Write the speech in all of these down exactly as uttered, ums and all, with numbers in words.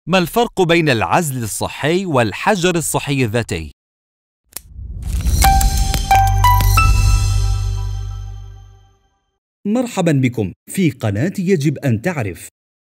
ما الفرق بين العزل الصحي والحجر الصحي الذاتي؟ مرحبا بكم في قناة يجب أن تعرف.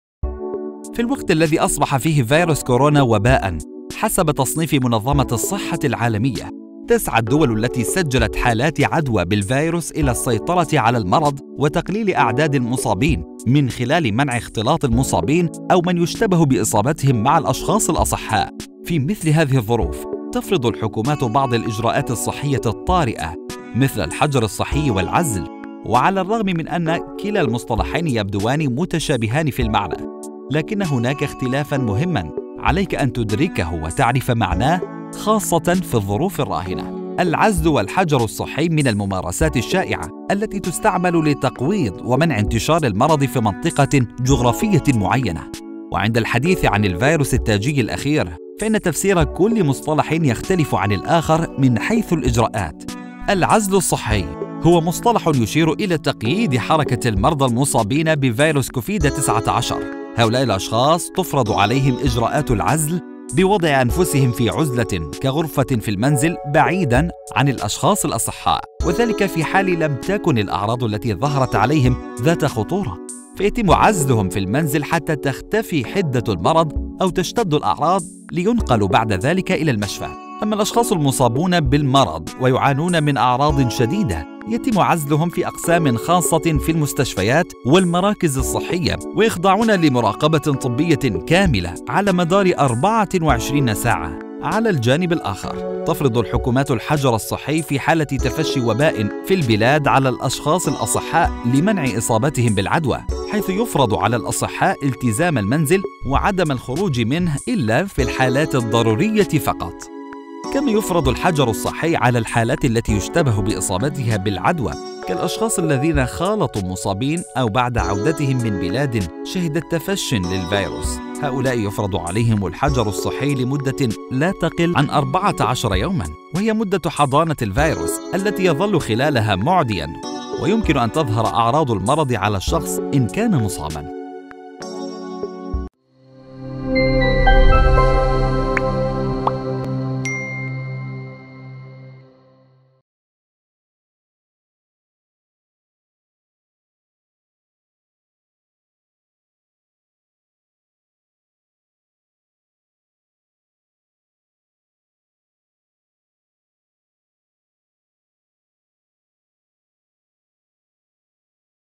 في الوقت الذي أصبح فيه فيروس كورونا وباءً، حسب تصنيف منظمة الصحة العالمية، تسعى الدول التي سجلت حالات عدوى بالفيروس إلى السيطرة على المرض وتقليل أعداد المصابين من خلال منع اختلاط المصابين أو من يشتبه بإصابتهم مع الأشخاص الأصحاء. في مثل هذه الظروف، تفرض الحكومات بعض الإجراءات الصحية الطارئة مثل الحجر الصحي والعزل، وعلى الرغم من أن كلا المصطلحين يبدوان متشابهان في المعنى، لكن هناك اختلافاً مهماً عليك أن تدركه وتعرف معناه، خاصة في الظروف الراهنة. العزل والحجر الصحي من الممارسات الشائعة التي تستعمل لتقويض ومنع انتشار المرض في منطقة جغرافية معينة. وعند الحديث عن الفيروس التاجي الأخير، فإن تفسير كل مصطلح يختلف عن الآخر من حيث الإجراءات. العزل الصحي هو مصطلح يشير إلى تقييد حركة المرضى المصابين بفيروس كوفيد تسعة عشر. هؤلاء الأشخاص تفرض عليهم إجراءات العزل بوضع أنفسهم في عزلة كغرفة في المنزل بعيداً عن الأشخاص الأصحاء، وذلك في حال لم تكن الأعراض التي ظهرت عليهم ذات خطورة، فيتم عزلهم في المنزل حتى تختفي حدة المرض أو تشتد الأعراض لينقلوا بعد ذلك إلى المشفى. أما الأشخاص المصابون بالمرض ويعانون من أعراض شديدة، يتم عزلهم في أقسام خاصة في المستشفيات والمراكز الصحية، ويخضعون لمراقبة طبية كاملة على مدار أربعة وعشرين ساعة. على الجانب الآخر، تفرض الحكومات الحجر الصحي في حالة تفشي وباء في البلاد على الأشخاص الأصحاء لمنع إصابتهم بالعدوى، حيث يفرض على الأصحاء التزام المنزل وعدم الخروج منه إلا في الحالات الضرورية فقط. كما يفرض الحجر الصحي على الحالات التي يشتبه بإصابتها بالعدوى، كالأشخاص الذين خالطوا مصابين أو بعد عودتهم من بلاد شهدت تفشٍ للفيروس. هؤلاء يفرض عليهم الحجر الصحي لمدة لا تقل عن أربعة عشر يوماً، وهي مدة حضانة الفيروس التي يظل خلالها معدياً، ويمكن أن تظهر أعراض المرض على الشخص إن كان مصاباً.